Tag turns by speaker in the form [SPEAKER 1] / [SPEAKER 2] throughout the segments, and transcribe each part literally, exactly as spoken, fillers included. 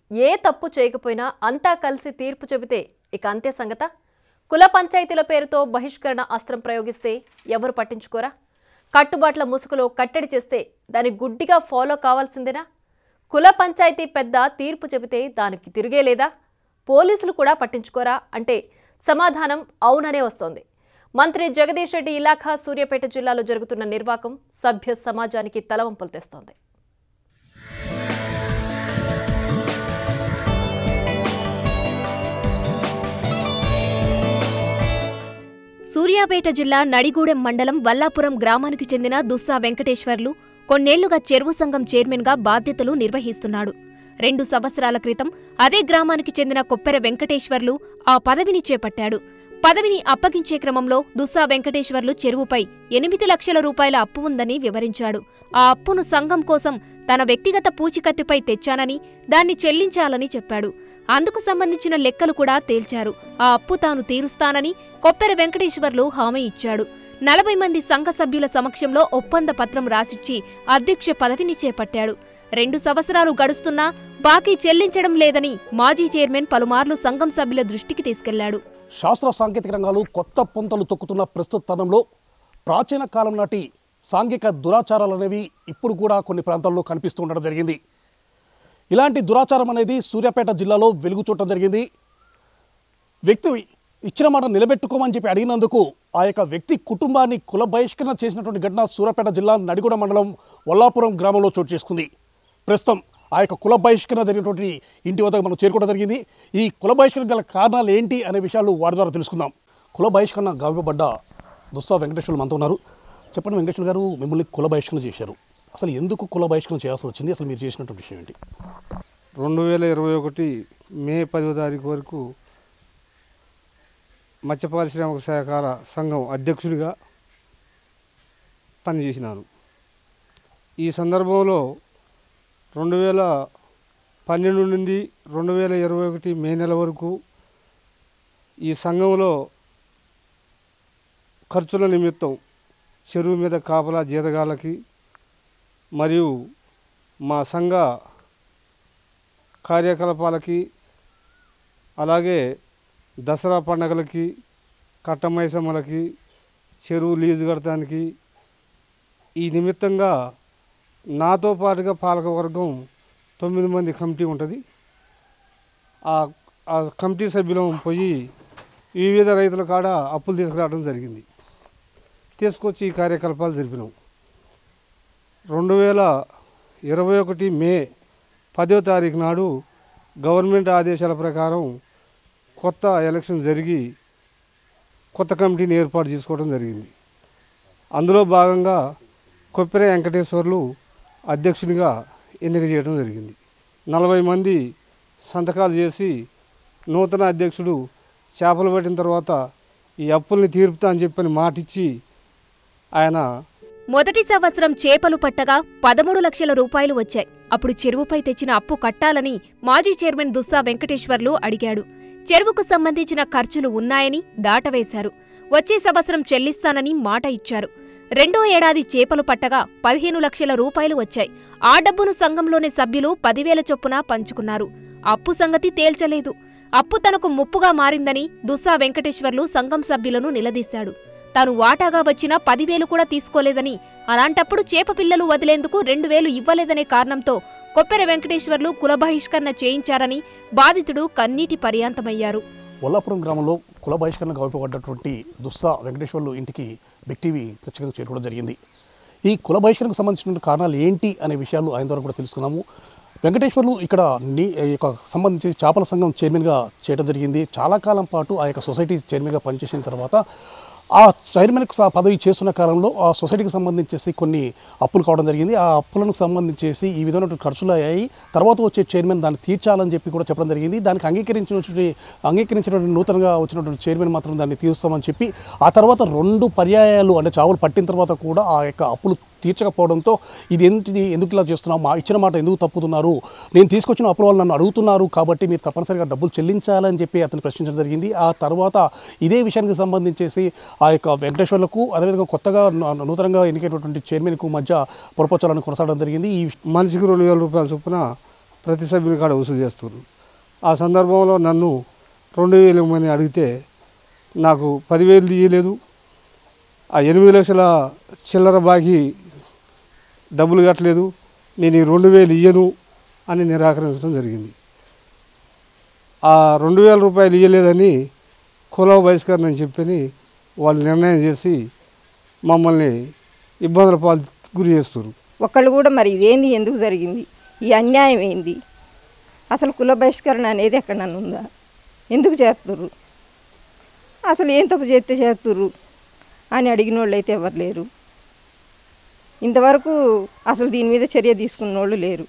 [SPEAKER 1] ఏ తప్పు చేయకపోయినా అంతా కలిసి తీర్పు చెబితే ఇక అంతే సంగత. కుల పంచాయతీల పేరుతో బహిష్కరణ అస్త్రం ప్రయోగిస్తే ఎవరు పట్టించుకోరా? కట్టుబాట్ల ముసుగులో కట్టడి చేస్తే దాని గుడ్డిగా ఫాలో కావాల్సిందేనా? కుల పంచాయతీ పెద్ద తీర్పు చెబితే దానికి తిరిగే లేదా? పోలీసులు కూడా పట్టించుకోరా అంటే సమాధానం అవుననే వస్తోంది. మంత్రి జగదీష్ రెడ్డి ఇలాఖా సూర్యాపేట జిల్లాలో జరుగుతున్న నిర్వాకం సభ్య సమాజానికి తలవంపులు తెస్తోంది.
[SPEAKER 2] సూర్యాపేట జిల్లా నడిగూడెం మండలం వల్లాపురం గ్రామానికి చెందిన దుస్సా వెంకటేశ్వర్లు కొన్నేళ్లుగా చెరువు సంఘం చైర్మన్గా బాధ్యతలు నిర్వహిస్తున్నాడు. రెండు సంవత్సరాల క్రితం అదే గ్రామానికి చెందిన కొప్పెర వెంకటేశ్వర్లు ఆ పదవిని చేపట్టాడు. పదవిని అప్పగించే క్రమంలో దుస్సా వెంకటేశ్వర్లు చెరువుపై ఎనిమిది లక్షల రూపాయల అప్పు ఉందని వివరించాడు. ఆ అప్పును సంఘం కోసం తన వ్యక్తిగత పూచికత్తుపై తెచ్చానని, దాన్ని చెల్లించాలని చెప్పాడు. అందుకు సంబంధించిన లెక్కలు కూడా తేల్చారు. ఆ అప్పు తాను తీరుస్తానని కొప్పెర వెంకటేశ్వర్లు హామీ ఇచ్చాడు. నలభై మంది సంఘ సభ్యుల సమక్షంలో ఒప్పంద పత్రం రాసిచ్చి అధ్యక్ష పదవిని చేపట్టాడు. రెండు సంవత్సరాలు గడుస్తున్నా బాకీ చెల్లించడం లేదని మాజీ చైర్మన్ పలుమార్లు సంఘం సభ్యుల దృష్టికి తీసుకెళ్లాడు.
[SPEAKER 3] శాస్త్ర సాంకేతిక రంగాలు కొత్త పుంతలు తొక్కుతున్న ప్రస్తుత తరంలో ప్రాచీన కాలం నాటి సాంఘిక దురాచారాలు అనేవి ఇప్పుడు కూడా కొన్ని ప్రాంతాల్లో కనిపిస్తూ ఉండడం జరిగింది. ఇలాంటి దురాచారం అనేది సూర్యాపేట జిల్లాలో వెలుగు చూడటం జరిగింది. వ్యక్తి ఇచ్చిన మాట నిలబెట్టుకోమని చెప్పి అడిగినందుకు ఆ యొక్క వ్యక్తి కుటుంబాన్ని కుల బహిష్కరణ చేసినటువంటి ఘటన సూర్యాపేట జిల్లా నడిగూడెం మండలం వల్లాపురం గ్రామంలో చోటు చేసుకుంది. ప్రస్తుతం ఆ యొక్క కుల బహిష్కరణ జరిగినటువంటి ఇంటి వద్దకు మనం చేరుకోవడం జరిగింది. ఈ కుల బహిష్కరణ గల కారణాలు ఏంటి అనే విషయాలు వారి ద్వారా తెలుసుకుందాం. కుల బహిష్కరణ గావింపబడ్డ దుస్సా వెంకటేశ్వర్లు మనతో ఉన్నారు. చెప్పండి వెంకటేశ్వర గారు, మిమ్మల్ని కుల బహిష్కరణ చేశారు. అసలు ఎందుకు కుల బహిష్కరణ చేయాల్సి వచ్చింది? అసలు మీరు చేసినటువంటి విషయం ఏంటి?
[SPEAKER 4] రెండు వేల ఇరవై ఒకటి మే పదో తారీఖు వరకు మత్స్య పారిశ్రామిక సహకార సంఘం అధ్యక్షుడిగా పనిచేసినాను. ఈ సందర్భంలో రెండు వేల పన్నెండు నుండి రెండు వేల ఇరవై ఒకటి మే నెల వరకు ఈ సంఘంలో ఖర్చుల నిమిత్తం చెరువు మీద కాపలా జీతగాళ్ళకి మరియు మా సంఘ కార్యకలాపాలకి, అలాగే దసరా పండగలకి, కట్టమైసమ్మలకి, చెరువు లీజు కడటానికి ఈ నిమిత్తంగా నాతో పాటుగా పాలకవర్గం తొమ్మిది మంది కమిటీ ఉంటుంది. ఆ కమిటీ సభ్యులం పోయి వివిధ రైతుల కాడ అప్పులు తీసుకురావడం జరిగింది. తీసుకొచ్చి ఈ కార్యకలాపాలు జరిపినాం. రెండు వేల ఇరవై ఒకటి మే పదో తారీఖు నాడు గవర్నమెంట్ ఆదేశాల ప్రకారం కొత్త ఎలక్షన్ జరిగి కొత్త కమిటీని ఏర్పాటు చేసుకోవడం జరిగింది. అందులో భాగంగా కొప్పెర వెంకటేశ్వర్లు అధ్యక్షునిగా ఎన్నిక చేయడం జరిగింది. నలభై మంది సంతకాలు చేసి నూతన అధ్యక్షుడు చేపలు పట్టిన తర్వాత ఈ అప్పుల్ని తీర్పుతా అని చెప్పని మాటిచ్చి ఆయన
[SPEAKER 2] మొదటి సంవత్సరం చేపలు పట్టగా పదమూడు లక్షల రూపాయలు వచ్చాయి. అప్పుడు చెరువుపై తెచ్చిన అప్పు కట్టాలని మాజీ చైర్మన్ దుస్సా వెంకటేశ్వర్లు అడిగాడు. చెరువుకు సంబంధించిన ఖర్చులు ఉన్నాయని దాటవేశారు. వచ్చే సంవత్సరం చెల్లిస్తానని మాట ఇచ్చారు. రెండో ఏడాది చేపలు పట్టగా పదిహేను లక్షల రూపాయలు వచ్చాయి. ఆ డబ్బును సంఘంలోని సభ్యులు పదివేల చొప్పున పంచుకున్నారు. అప్పు సంగతి తేల్చలేదు. అప్పు తనకు ముప్పుగా మారిందని దుస్సా వెంకటేశ్వర్లు సంఘం సభ్యులను నిలదీశాడు. తాను వాటాగా వచ్చిన పదివేలు కూడా తీసుకోలేదని, అలాంటప్పుడు చేప పిల్లలు వదిలేందుకు రెండు వేలు ఇవ్వలేదనే కారణంతో కొప్పెర వెంకటేశ్వర్లు కుల బహిష్కరణ చేయించారని బాధితుడు కన్నీటి పర్యాంతమయ్యారు.
[SPEAKER 3] వల్లాపురం గ్రామంలో కుల బహిష్కరణ గావింపబడ్డటువంటి దుస్సా వెంకటేశ్వర్లు ఇంటికి బిగ్ టీవీ ప్రత్యేకంగా చేరుకోవడం జరిగింది. ఈ కుల బహిష్కరణకు సంబంధించిన కారణాలు ఏంటి అనే విషయాలు ఆయన ద్వారా కూడా తెలుసుకున్నాము. వెంకటేశ్వర్లు ఇక్కడ నీ యొక్క సంబంధించి చేపల సంఘం చైర్మన్గా చేయడం జరిగింది. చాలా కాలం పాటు ఆ యొక్క సొసైటీ చైర్మన్గా పనిచేసిన తర్వాత ఆ చైర్మన్కి పదవి చేస్తున్న కాలంలో ఆ సొసైటీకి సంబంధించేసి కొన్ని అప్పులు కావడం జరిగింది. ఆ అప్పులకు సంబంధించేసి ఈ విధమైన ఖర్చులు అయ్యాయి. తర్వాత వచ్చే చైర్మన్ దాన్ని తీర్చాలని చెప్పి కూడా చెప్పడం జరిగింది. దానికి అంగీకరించినటువంటి అంగీకరించినటువంటి నూతనంగా వచ్చినటువంటి చైర్మన్ మాత్రం దాన్ని తీరుస్తామని చెప్పి ఆ తర్వాత రెండు పర్యాయాలు అంటే చావులు పట్టిన తర్వాత కూడా ఆ యొక్క అప్పులు తీర్చకపోవడంతో ఇది ఏంటిది, ఎందుకు ఇలా చేస్తున్నాం, మా ఇచ్చిన మాట ఎందుకు తప్పుతున్నారు, నేను తీసుకొచ్చిన అప్పుల వాళ్ళు నన్ను అడుగుతున్నారు కాబట్టి మీరు తప్పనిసరిగా డబ్బులు చెల్లించాలని చెప్పి అతను ప్రశ్నించడం జరిగింది. ఆ తర్వాత ఇదే విషయానికి సంబంధించేసి ఆ యొక్క వెంకటేశ్వర్లకు అదేవిధంగా కొత్తగా నూతనంగా ఎన్నికైనటువంటి చైర్మన్కు మధ్య పొరపచ్చాలను కొనసాగడం జరిగింది. ఈ
[SPEAKER 4] మనిషికి రెండు వేల రూపాయల చొప్పున ప్రతి సభ్యుని కాడ వసూలు చేస్తున్నారు. ఆ సందర్భంలో నన్ను రెండు వేలు ఇవ్వమని అడిగితే నాకు పదివేలు తీయలేదు, ఆ ఎనిమిది లక్షల చిల్లర బాకీ డబ్బులు కట్టలేదు, నేను ఈ రెండు వేలు ఇయ్యను అని నిరాకరించడం జరిగింది. ఆ రెండు వేల రూపాయలు ఇయ్యలేదని కుల బహిష్కరణ అని చెప్పని వాళ్ళు నిర్ణయం చేసి మమ్మల్ని ఇబ్బందుల పాలు గురి చేస్తారు.
[SPEAKER 5] ఒకళ్ళు కూడా మరి ఇదేంది, ఎందుకు జరిగింది, ఈ అన్యాయం ఏంది, అసలు కుల బహిష్కరణ అనేది ఎక్కడన్నా ఉందా, ఎందుకు చేస్తుర్రు, అసలు ఏం తప్పు చేస్తే చేస్తుర్రు అని అడిగిన వాళ్ళు అయితే ఎవరు లేరు. ఇంతవరకు అసలు దీని మీద చర్య తీసుకున్న వాళ్ళు లేరు.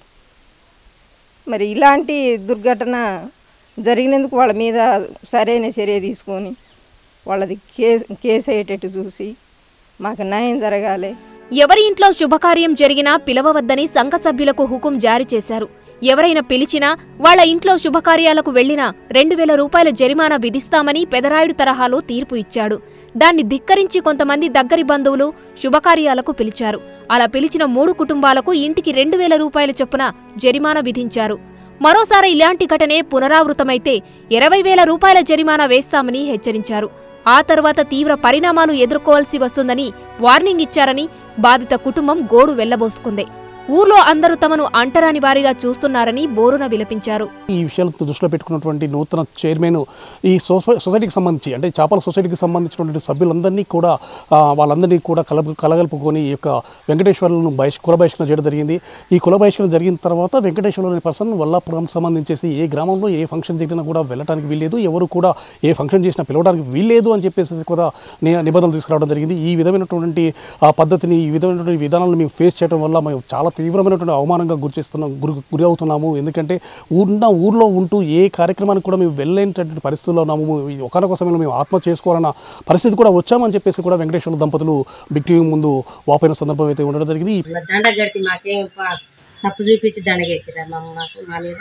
[SPEAKER 5] మరి ఇలాంటి దుర్ఘటన జరిగినందుకు వాళ్ళ మీద సరైన చర్య తీసుకొని వాళ్ళది కేసు కేసు అయ్యేటట్టు చూసి మాకు న్యాయం జరగాలి.
[SPEAKER 2] ఎవరి ఇంట్లో శుభకార్యం జరిగినా పిలవవద్దని సంఘ సభ్యులకు హుకుం జారీ చేశారు. ఎవరైనా పిలిచినా వాళ్ల ఇంట్లో శుభకార్యాలకు వెళ్లినా రెండు వేల రూపాయల జరిమానా విధిస్తామని పెదరాయుడు తరహాలో తీర్పు ఇచ్చాడు. దాన్ని ధిక్కరించి కొంతమంది దగ్గరి బంధువులు శుభకార్యాలకు పిలిచారు. అలా పిలిచిన మూడు కుటుంబాలకు ఇంటికి రెండు వేల రూపాయల చొప్పున జరిమానా విధించారు. మరోసారి ఇలాంటి ఘటనే పునరావృతమైతే ఇరవై వేల రూపాయల జరిమానా వేస్తామని హెచ్చరించారు. ఆ తర్వాత తీవ్ర పరిణామాలు ఎదుర్కోవాల్సి వస్తుందని వార్నింగ్ ఇచ్చారని బాధిత కుటుంబం గోడు వెళ్లబోసుకుంది. ఊర్లో అందరూ తమను అంటరాని వారిగా చూస్తున్నారని బోరున విలపించారు.
[SPEAKER 3] ఈ విషయాలను దృష్టిలో పెట్టుకున్నటువంటి నూతన చైర్మన్ ఈ సొసైటీకి సంబంధించి అంటే చేపల సొసైటీకి సంబంధించినటువంటి సభ్యులందరినీ కూడా వాళ్ళందరినీ కూడా కల కలగలుపుకొని ఈ యొక్క వెంకటేశ్వర్లను బహిష్ కుల బహిష్కరణ చేయడం జరిగింది. ఈ కుల బహిష్కరణ జరిగిన తర్వాత వెంకటేశ్వర్లు అనే పర్సన్ వల్లాపురం సంబంధించేసి ఏ గ్రామంలో ఏ ఫంక్షన్ జరిగినా కూడా వెళ్ళడానికి వీల్లేదు, ఎవరు కూడా ఏ ఫంక్షన్ చేసినా పిలవడానికి వీల్లేదు అని చెప్పేసి కూడా నిబంధనలు తీసుకురావడం జరిగింది. ఈ విధమైనటువంటి ఆ పద్ధతిని ఈ విధమైనటువంటి విధానాలను మేము ఫేస్ చేయడం వల్ల మేము చాలా తీవ్రమైనటువంటి అవమానంగా గురి చేస్తున్నాం గురి గురి అవుతున్నాము. ఎందుకంటే ఉన్న ఊర్లో ఉంటూ ఏ కార్యక్రమానికి కూడా మేము వెళ్ళేటటువంటి పరిస్థితుల్లో ఉన్నాము. ఒకనొక సమయంలో మేము ఆత్మ చేసుకోవాలన్న పరిస్థితి కూడా వచ్చామని చెప్పేసి కూడా వెంకటేశ్వర్ల దంపతులు బిగ్ టీవీ ముందు వాపోయిన సందర్భం అయితే ఉండడం జరిగింది.
[SPEAKER 6] దండ గట్టి మాకేం తప్పు చూపించి దండగేసిరా మాకు మా మీద,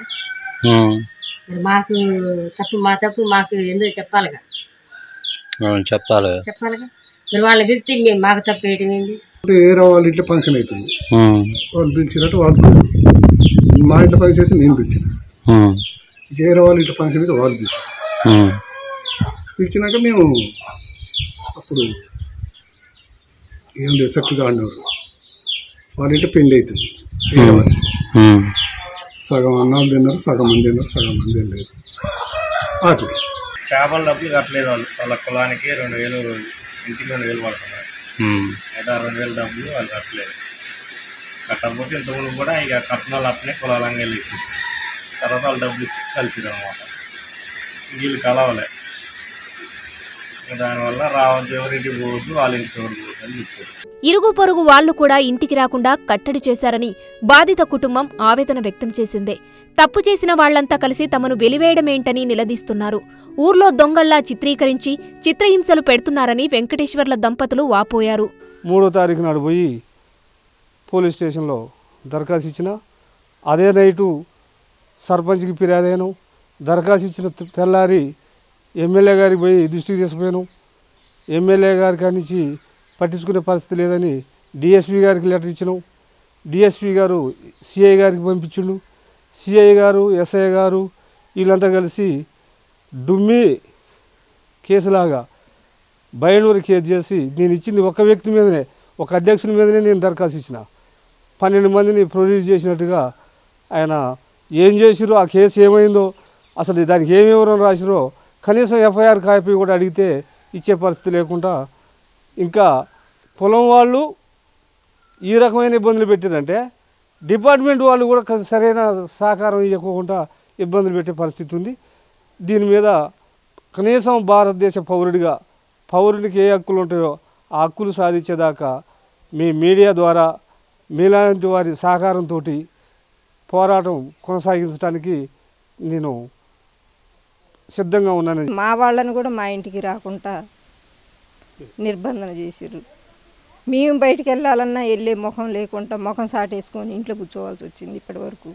[SPEAKER 6] మాకు తప్పు మా తప్పు మాకు ఎందుకు చెప్పాలిగా
[SPEAKER 7] చెప్పాలి
[SPEAKER 6] చెప్పాలిగా మరి వాళ్ళ పిలిచి మేము మాకు తప్పు వేయటం ఏంది?
[SPEAKER 8] ఏరో వాళ్ళ ఇంట్లో ఫంక్షన్ అవుతుంది, వాళ్ళు పిలిచినట్టు వాళ్ళు మా ఇంట్లో ఫంక్షన్ అయితే నేను పిలిచిన, ఏరో వాళ్ళ ఇంట్లో ఫంక్షన్ అయితే వాళ్ళు పిలిచారు. పిలిచినాక మేము అప్పుడు ఏం లేదు చక్కగా అన్నారు. వాళ్ళ ఇంట్లో పెళ్లి అవుతుంది, ఏరో వాళ్ళు సగం అన్నాలు తిన్నారు, సగం మంది తిన్నారు, సగం మంది తినలేదు. అటు
[SPEAKER 9] చేపల డబ్బులు కట్టలేదు వాళ్ళు, వాళ్ళ కులానికి రెండు వేలు ఇంటికి రెండు వేలు పడుతున్నారు, అయితే రెండు వేల డబ్బులు వాళ్ళు కట్టలేదు. కట్టకపోతే ఇంతకుముందు కూడా ఇక కట్నాలు అట్నే కులాలంగా వెళ్ళేసి తర్వాత వాళ్ళు డబ్బులు ఇచ్చి కలిసిరు అనమాట. వీళ్ళు కలవలే, దానివల్ల రావద్దు, ఎవరింటికి పోవద్దు, వాళ్ళ ఇంటికి ఎవరు పోవద్దు అని చెప్పారు.
[SPEAKER 2] ఇరుగు పొరుగు వాళ్లు కూడా ఇంటికి రాకుండా కట్టడి చేశారని బాధిత కుటుంబం ఆవేదన వ్యక్తం చేసిందే. తప్పు చేసిన వాళ్లంతా కలిసి తమను వెలివేయడమేంటని నిలదీస్తున్నారు. ఊర్లో దొంగల్లా చిత్రీకరించి చిత్రహింసలు పెడుతున్నారని వెంకటేశ్వర్ల దంపతులు వాపోయారు.
[SPEAKER 4] మూడో తారీఖు నాడు పోయి పోలీస్ స్టేషన్లో దరఖాస్తు ఇచ్చిన, అదే నైటు సర్పంచ్కి ఫిర్యాదు, దరఖాస్తు ఇచ్చిన తెల్లారి ఎమ్మెల్యే గారికి పోయి దృష్టికి తీసుకుపోయాను. ఎమ్మెల్యే గారి కాడి నుంచి పట్టించుకునే పరిస్థితి లేదని డిఎస్పీ గారికి లెటర్ ఇచ్చినాం. డిఎస్పీ గారు సిఐ గారికి పంపించిండు. సిఐ గారు ఎస్ఐ గారు వీళ్ళంతా కలిసి డుమ్మి కేసులాగా బయనూరు కేసు చేసి నేను ఇచ్చింది ఒక వ్యక్తి మీదనే, ఒక అధ్యక్షుని మీదనే నేను దరఖాస్తు ఇచ్చిన. పన్నెండు మందిని ప్రొడ్యూస్ చేసినట్టుగా ఆయన ఏం చేసిరో, ఆ కేసు ఏమైందో, అసలు దానికి ఏమి వివరం రాసిరో కనీసం ఎఫ్ఐఆర్ కాపీ కూడా అడిగితే ఇచ్చే పరిస్థితి లేకుండా ఇంకా పొలం వాళ్ళు ఈ రకమైన ఇబ్బందులు పెట్టారంటే డిపార్ట్మెంట్ వాళ్ళు కూడా సరైన సహకారం ఇవ్వకుండా ఇబ్బందులు పెట్టే పరిస్థితి ఉంది. దీని మీద కనీసం భారతదేశ పౌరుడిగా పౌరుడికి ఏ హక్కులు ఉంటాయో ఆ హక్కులు సాధించేదాకా మీ మీడియా ద్వారా మీలాంటి వారి సహకారంతో పోరాటం కొనసాగించడానికి నేను సిద్ధంగా ఉన్నాను.
[SPEAKER 5] మా వాళ్ళని కూడా మా ఇంటికి రాకుండా నిర్బంధన చేసిర్రు. మేము బయటికి వెళ్ళాలన్నా వెళ్ళే ముఖం లేకుండా ముఖం సాటేసుకొని ఇంట్లో కూర్చోవాల్సి వచ్చింది. ఇప్పటి వరకు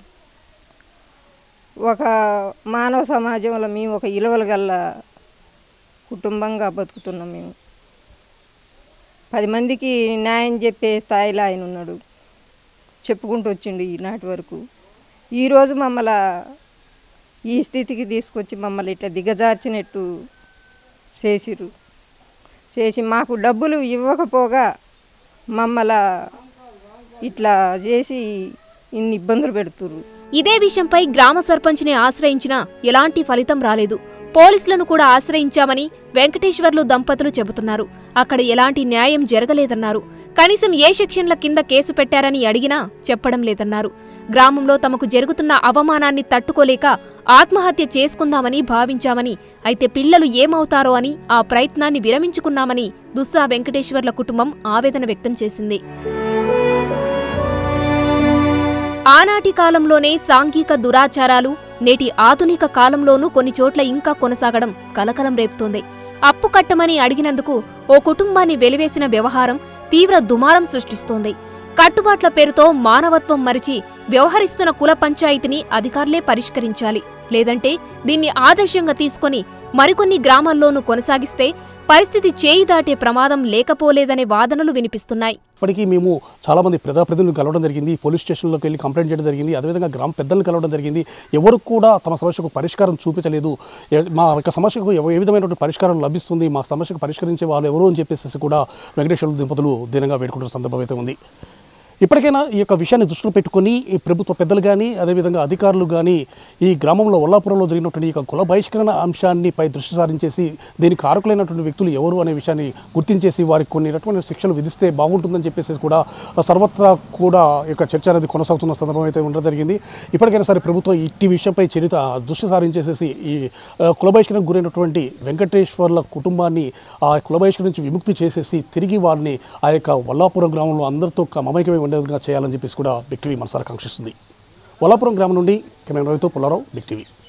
[SPEAKER 5] ఒక మానవ సమాజంలో మేము ఒక ఇలువల గల్ల కుటుంబంగా బతుకుతున్నాం. మేము పది మందికి న్యాయం చెప్పే స్థాయిలో ఆయన ఉన్నాడు, చెప్పుకుంటూ వచ్చిండు ఈనాటి వరకు. ఈరోజు మమ్మల్ని ఈ స్థితికి తీసుకొచ్చి మమ్మల్ని ఇట్లా దిగజార్చినట్టు చేసిరు. చేసి మాకు డబ్బులు ఇవ్వకపోగా మమ్మల్ని ఇట్లా చేసి ఇన్ని ఇబ్బందులు పెడుతుర్రు.
[SPEAKER 2] ఇదే విషయంపై గ్రామ సర్పంచ్ని ఆశ్రయించినా ఎలాంటి ఫలితం రాలేదు. పోలీసులను కూడా ఆశ్రయించామని వెంకటేశ్వర్లు దంపతులు చెబుతున్నారు. అక్కడ ఎలాంటి న్యాయం జరగలేదన్నారు. కనీసం ఏ సెక్షన్ల కింద కేసు పెట్టారని అడిగినా చెప్పడం లేదన్నారు. గ్రామంలో తమకు జరుగుతున్న అవమానాన్ని తట్టుకోలేక ఆత్మహత్య చేసుకుందామని భావించామని, అయితే పిల్లలు ఏమవుతారో అని ఆ ప్రయత్నాన్ని విరమించుకున్నామని దుస్సా వెంకటేశ్వర్ల కుటుంబం ఆవేదన వ్యక్తం చేసింది. ఆనాటి కాలంలోనే సాంఘిక దురాచారాలు నేటి ఆధునిక కాలంలోనూ కొన్ని చోట్ల ఇంకా కొనసాగడం కలకలం రేపుతోంది. అప్పు కట్టమని అడిగినందుకు ఓ కుటుంబాన్ని వెలివేసిన వ్యవహారం తీవ్ర దుమారం సృష్టిస్తోంది. కట్టుబాట్ల పేరుతో మానవత్వం మరిచి వ్యవహరిస్తున్న కుల పంచాయతీని అధికారులే పరిష్కరించాలి. లేదంటే దీన్ని ఆదర్శంగా తీసుకుని మరికొన్ని గ్రామాల్లోనూ కొనసాగిస్తే పరిస్థితి చేయి దాటే ప్రమాదం లేకపోలేదనే వాదనలు వినిపిస్తున్నాయి.
[SPEAKER 3] ఇప్పటికీ మేము చాలామంది ప్రజాప్రతినిధులను కలవడం జరిగింది, పోలీస్ స్టేషన్లోకి వెళ్ళి కంప్లైంట్ చేయడం జరిగింది, అదేవిధంగా గ్రామ పెద్దలను కలవడం జరిగింది. ఎవరు కూడా తమ సమస్యకు పరిష్కారం చూపించలేదు. మా యొక్క సమస్యకు ఏ విధమైనటువంటి పరిష్కారం లభిస్తుంది, మా సమస్యకు పరిష్కరించే వాళ్ళు ఎవరు అని చెప్పేసి కూడా వెంకటేశ్వర్లు దంపతులు దీనంగా వేడుకుంటున్న సందర్భం అయితే ఉంది. ఇప్పటికైనా ఈ యొక్క విషయాన్ని దృష్టిలో పెట్టుకుని ఈ ప్రభుత్వ పెద్దలు కానీ అదేవిధంగా అధికారులు కానీ ఈ గ్రామంలో వల్లాపురంలో జరిగినటువంటి ఈ కుల బహిష్కరణ అంశాన్ని పై దృష్టి సారించేసి దీనికి కారకులైనటువంటి వ్యక్తులు ఎవరు అనే విషయాన్ని గుర్తించేసి వారికి కొన్ని రకమైన శిక్షలు విధిస్తే బాగుంటుందని చెప్పేసి కూడా సర్వత్రా కూడా ఈ యొక్క చర్చ అనేది కొనసాగుతున్న సందర్భం అయితే ఉండడం జరిగింది. ఇప్పటికైనా సరే ప్రభుత్వం ఇట్టి విషయంపై చరిత దృష్టి సారించేసేసి ఈ కుల బహిష్కరణకు గురైనటువంటి వెంకటేశ్వర్ల కుటుంబాన్ని ఆ కుల బహిష్కరణ నుంచి విముక్తి చేసేసి తిరిగి వారిని ఆ యొక్క వల్లాపురం గ్రామంలో అందరితో మమైకమై ఉండేదిగా చేయాలని చెప్పేసి కూడా బిగ్ టీవీ మనసారా కాంక్షిస్తుంది. వల్లాపురం గ్రామం నుండి కెమెరా రవితో పుల్లారావు, బిగ్ టీవీ.